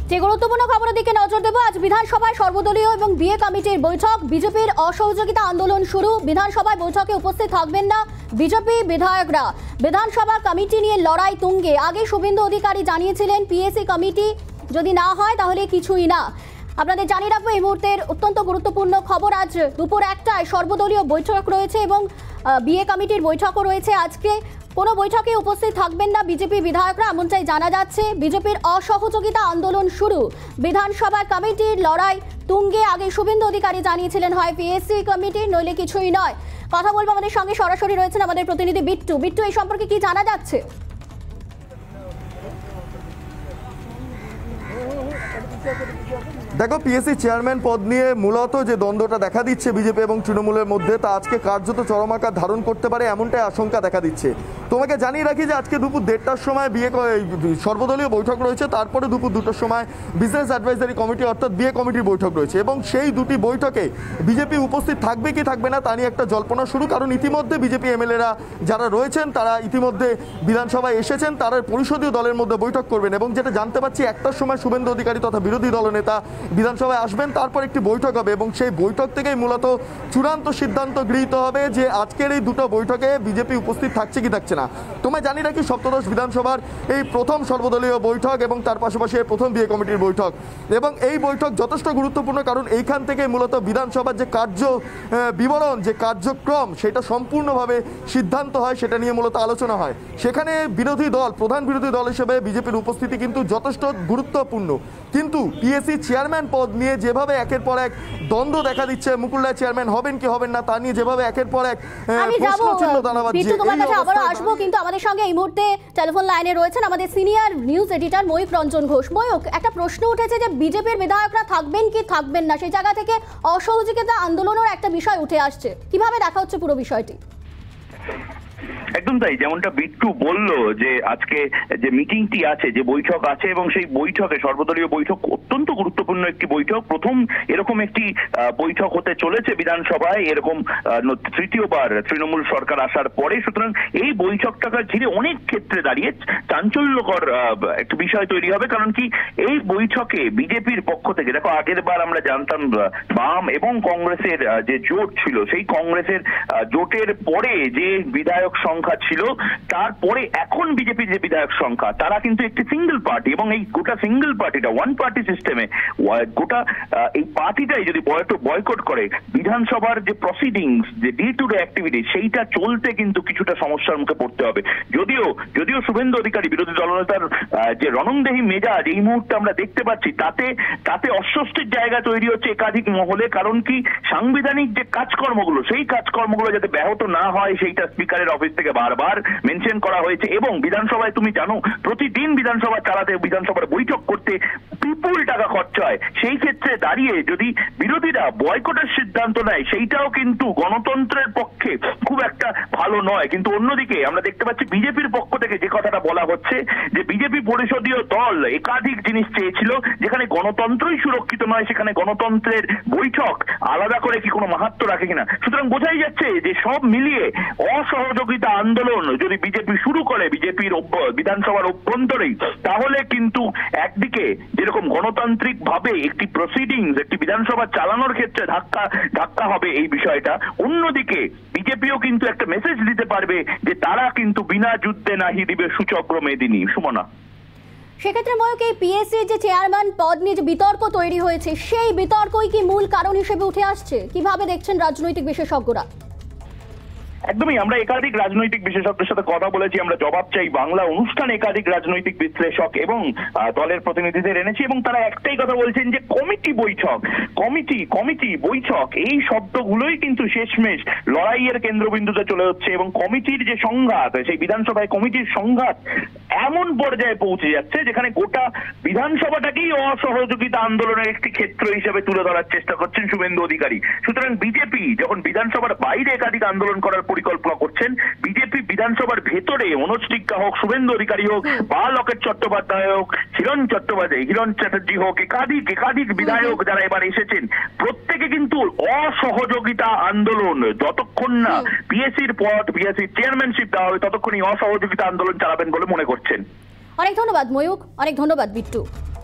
যে গুরুত্বপূর্ণ খবরের দিকে নজর দেব। আজ বিধানসভায় সর্বদলীয় এবং বিএ কমিটির বৈঠক। বিজেপির অসহযোগিতা আন্দোলন শুরু। বিধানসভায় বৈঠকে উপস্থিত থাকবেন না বিজেপি বিধায়করা। বিধানসভা কমিটি নিয়ে লড়াই তুঙ্গে। আগে শুভেন্দু অধিকারী জানিয়েছিলেন পিএসসি কমিটি যদি না হয় তাহলে কিছুই না। আপনাদের জানিয়ে রাখবো এই মুহূর্তের অত্যন্ত গুরুত্বপূর্ণ খবর। আজ দুপুর 1টায় সর্বদলীয় বৈঠক রয়েছে এবং বিএ কমিটির বৈঠকও রয়েছে। আজকে কোনো বৈঠকে উপস্থিত থাকবেন না বিজেপি বিধায়করা, এমনটাই জানা যাচ্ছে। বিজেপির অসহযোগিতা আন্দোলন শুরু। বিধানসভা কমিটির লড়াই তুঙ্গে। আগে শুভেন্দু অধিকারী জানিয়েছিলেন হয় পিএসসি কমিটি নইলে কিছুই নয়। কথা বলবো, আমাদের সঙ্গে সরাসরি রয়েছেন আমাদের প্রতিনিধি বিট্টু। বিট্টু, এই সম্পর্কে কি জানা যাচ্ছে? দেখো, পিএসসি চেয়ারম্যান পদ নিয়ে মূলত যে দ্বন্দ্বটা দেখা দিচ্ছে বিজেপি এবং তৃণমূলের মধ্যে, তা আজকে কার্যত চরম আকার ধারণ করতে পারে এমনটাই আশঙ্কা দেখা দিচ্ছে। তোমাকে জানিয়ে রাখি যে আজকে দুপুর 1টার সময় সর্বদলীয় বৈঠক রয়েছে, তারপরে দুপুর 2টার সময় বিজনেস অ্যাডভাইজারি কমিটি অর্থাৎ বিএ কমিটির বৈঠক রয়েছে এবং সেই দুটি বৈঠকে বিজেপি উপস্থিত থাকবে কি থাকবে না তা নিয়ে একটা জল্পনা শুরু। কারণ ইতিমধ্যে বিজেপি এমএলএরা যারা রয়েছেন তারা ইতিমধ্যে বিধানসভায় এসেছেন, তারা পরিষদীয় দলের মধ্যে বৈঠক করবেন এবং যেটা জানতে পারছি 1টার সময় শুভেন্দু অধিকারী তথা বিরোধী দলনেতা বিধানসভায় আসবেন, তারপর একটি বৈঠক হবে এবং সেই বৈঠক থেকেই মূলত চূড়ান্ত সিদ্ধান্ত গৃহীত হবে যে আজকের এই দুটো বৈঠকে বিজেপি উপস্থিত থাকছে কি থাকছে না। তোমায় জানিয়ে রাখি সপ্তদশ বিধানসভার এই প্রথম সর্বদলীয় বৈঠক এবং তার পাশাপাশি প্রথম বিএ কমিটির বৈঠক এবং এই বৈঠক যথেষ্ট গুরুত্বপূর্ণ। কারণ এইখান থেকে মূলত বিধানসভার যে কার্য বিবরণ, যে কার্যক্রম, সেটা সম্পূর্ণভাবে সিদ্ধান্ত হয়, সেটা নিয়ে মূলত আলোচনা হয়। সেখানে বিরোধী দল, প্রধান বিরোধী দল হিসেবে বিজেপির উপস্থিতি কিন্তু যথেষ্ট গুরুত্বপূর্ণ। কিন্তু পিএসসি চেয়ারম্যান পদ নিয়ে যেভাবে একের পর এক দ্বন্দ্ব দেখা দিচ্ছে, মুকুল রায় চেয়ারম্যান হবেন কি হবেন না তা নিয়ে যেভাবে একের পর এক প্রশ্নচিহ্ন দাঁড়া বাজছে। তোমার কাছে আবারও আসবো, কিন্তু আমাদের সঙ্গে এই মুহূর্তে টেলিফোন লাইনে রয়েছেন আমাদের senior news editor Mayukh Ranjan Ghosh. Mayukh, একটা প্রশ্ন উঠেছে যে বিজেপির বিধায়করা থাকবেন কি থাকবেন না, সেই জায়গা থেকে অসহযোগিতা আন্দোলনের একটা বিষয় উঠে আসছে। কিভাবে দেখা হচ্ছে পুরো বিষয়টি? একদম তাই, যেমনটা বিট্টু বললো যে আজকে যে মিটিংটি আছে, যে বৈঠক আছে এবং সেই বৈঠকে সর্বদলীয় বৈঠক অত্যন্ত গুরুত্বপূর্ণ একটি বৈঠক। প্রথম এরকম একটি বৈঠক হতে চলেছে বিধানসভায়, এরকম তৃতীয়বার তৃণমূল সরকার আসার পরে। সুতরাং এই বৈঠকটাকে ঘিরে অনেক ক্ষেত্রে দাঁড়িয়ে চাঞ্চল্যকর একটা বিষয় তৈরি হবে। কারণ কি, এই বৈঠকে বিজেপির পক্ষ থেকে, দেখো আগের বার আমরা জানতাম বাম এবং কংগ্রেসের যে জোট ছিল, সেই কংগ্রেসের জোটের পরে যে বিধায়ক সংখ্যা ছিল, তারপরে এখন বিজেপির যে বিধায়ক সংখ্যা, তারা কিন্তু একটি সিঙ্গেল পার্টি এবং এই গোটা সিঙ্গেল পার্টিটা ওয়ান পার্টি সিস্টেমে গোটা এই পার্টিটাই যদি বয়কট করে বিধানসভার যে প্রসিডিংস, যে ডে টু ডে অ্যাক্টিভিটি, সেইটা চলতে কিন্তু কিছুটা সমস্যার মুখে পড়তে হবে। যদিও শুভেন্দু অধিকারী বিরোধী দলনেতার যে রণংদেহী মেজাজ এই মুহূর্তে আমরা দেখতে পাচ্ছি, তাতে অস্বস্তির জায়গা তৈরি হচ্ছে একাধিক মহলে। কারণ কি, সাংবিধানিক যে কাজকর্মগুলো, সেই কাজকর্মগুলো যাতে ব্যাহত না হয় সেইটা স্পিকারের অফিস থেকে বারবার মেনশন করা হয়েছে। এবং বিধানসভায় তুমি জানো প্রতিদিন বিধানসভা চালাতে, বিধানসভার বৈঠক করতে বিপুল টাকা খরচ হয়। সেই ক্ষেত্রে দাঁড়িয়ে যদি বিরোধীরা বয়কটের সিদ্ধান্ত নেয়, সেইটাও কিন্তু গণতন্ত্রের পক্ষে খুব একটা ভালো নয়। কিন্তু অন্যদিকে আমরা দেখতে পাচ্ছি বিজেপির পক্ষ থেকে যে কথাটা বলা হচ্ছে যে বিজেপি পরিষদীয় দল একাধিক জিনিস চেয়েছিল, যেখানে গণতন্ত্রই সুরক্ষিত নয় সেখানে গণতন্ত্রের বৈঠক আলাদা করে কি কোনো মাহাত্ম্য রাখে কিনা। সুতরাং বোঝাই যাচ্ছে যে সব মিলিয়ে অসহযোগিতা আন্দোলন যদি বিজেপি শুরু করে বিজেপির বিধানসভার অভ্যন্তরেই, তাহলে কিন্তু একদিকে যেরকম গণতান্ত্রিক ভাবে একটি প্রসিডিংস, একটি বিধানসভা চালানোর ক্ষেত্রে ধাক্কা হবে এই বিষয়টা, অন্যদিকে বিজেপিও কিন্তু একটা মেসেজ দিতে পারবে যে তারা কিন্তু বিনা যুদ্ধে নাহি দিবে সূচক্র মেদিনী। সুমনা, সেক্ষেত্রে ময়ূক, এই পিএসসি যে চেয়ারম্যান পদ নিয়ে যে বিতর্ক তৈরি হয়েছে, সেই বিতর্কই কি মূল কারণ হিসেবে উঠে আসছে? কিভাবে দেখছেন রাজনৈতিক বিশেষজ্ঞরা? একদমই, আমরা একাধিক রাজনৈতিক বিশেষজ্ঞের সাথে কথা বলেছি। আমরা জবাব চাই বাংলা অনুষ্ঠানে একাধিক রাজনৈতিক বিশ্লেষক এবং দলের প্রতিনিধিদের এনেছি এবং তারা একটাই কথা বলছেন যে কমিটি বৈঠক এই শব্দগুলোই কিন্তু শেষমেশ লড়াইয়ের কেন্দ্রবিন্দুতে চলে হচ্ছে এবং কমিটির যে সংঘাত, সেই বিধানসভায় কমিটির সংঘাত এমন পর্যায়ে পৌঁছে যাচ্ছে যেখানে গোটা বিধানসভাটাকেই অসহযোগিতা আন্দোলনের একটি ক্ষেত্র হিসেবে তুলে ধরার চেষ্টা করছেন শুভেন্দু অধিকারী। সুতরাং বিজেপি যখন বিধানসভার বাইরে একাধিক আন্দোলন করার পরিকল্পনা করছেন, বিজেপি বিধানসভার ভেতরে মনোজ টিক্কা হোক, শুভেন্দু অধিকারী হোক, বা লকেট চট্টোপাধ্যায় হোক, হিরণ চ্যাটার্জি হোক, একাধিক বিধায়ক যারা এবার এসেছেন, প্রত্যেকে কিন্তু অসহযোগিতা আন্দোলন, যতক্ষণ না পিএসসির চেয়ারম্যানশিপ দেওয়া হবে ততক্ষণই অসহযোগিতা আন্দোলন চালাবেন বলে মনে করছেন। অনেক ধন্যবাদ ময়ূক, অনেক ধন্যবাদ বিট্টু।